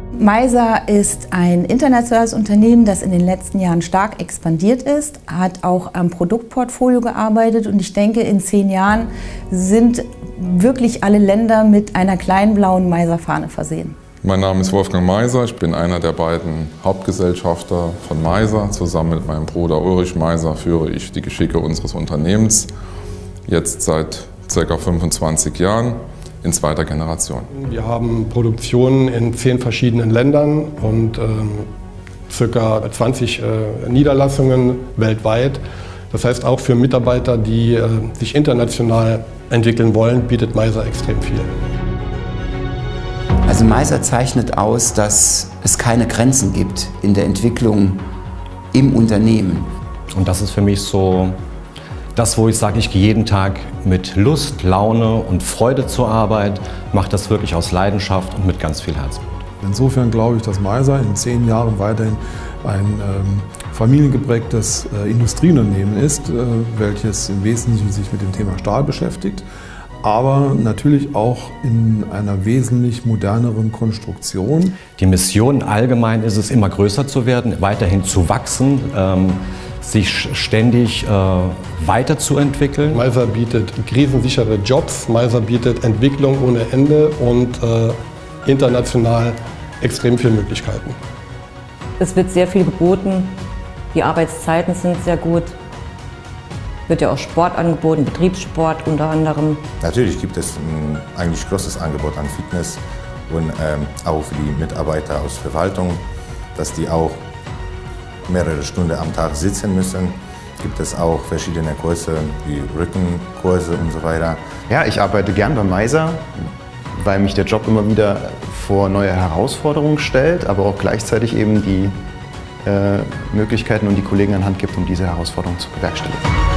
Meiser ist ein internationales Unternehmen, das in den letzten Jahren stark expandiert ist, hat auch am Produktportfolio gearbeitet und ich denke, in 10 Jahren sind wirklich alle Länder mit einer kleinen blauen Meiser-Fahne versehen. Mein Name ist Wolfgang Meiser, ich bin einer der beiden Hauptgesellschafter von Meiser. Zusammen mit meinem Bruder Ulrich Meiser führe ich die Geschicke unseres Unternehmens, jetzt seit ca. 25 Jahren. In zweiter Generation. Wir haben Produktionen in 10 verschiedenen Ländern und ca. 20 Niederlassungen weltweit. Das heißt, auch für Mitarbeiter, die sich international entwickeln wollen, bietet Meiser extrem viel. Also Meiser zeichnet aus, dass es keine Grenzen gibt in der Entwicklung im Unternehmen. Und das ist für mich so das, wo ich sage, ich gehe jeden Tag mit Lust, Laune und Freude zur Arbeit, mache das wirklich aus Leidenschaft und mit ganz viel Herzblut. Insofern glaube ich, dass Meiser in 10 Jahren weiterhin ein familiengeprägtes Industrieunternehmen ist, welches im Wesentlichen sich mit dem Thema Stahl beschäftigt, aber natürlich auch in einer wesentlich moderneren Konstruktion. Die Mission allgemein ist es, immer größer zu werden, weiterhin zu wachsen, sich ständig weiterzuentwickeln. Meiser bietet krisensichere Jobs, Meiser bietet Entwicklung ohne Ende und international extrem viele Möglichkeiten. Es wird sehr viel geboten, die Arbeitszeiten sind sehr gut. Wird ja auch Sport angeboten, Betriebssport unter anderem. Natürlich gibt es ein eigentlich großes Angebot an Fitness und auch für die Mitarbeiter aus Verwaltung, dass die auch mehrere Stunden am Tag sitzen müssen. Gibt es auch verschiedene Kurse wie Rückenkurse und so weiter. Ja, ich arbeite gern bei Meiser, weil mich der Job immer wieder vor neue Herausforderungen stellt, aber auch gleichzeitig eben die Möglichkeiten und die Kollegen an Hand gibt, um diese Herausforderungen zu bewerkstelligen.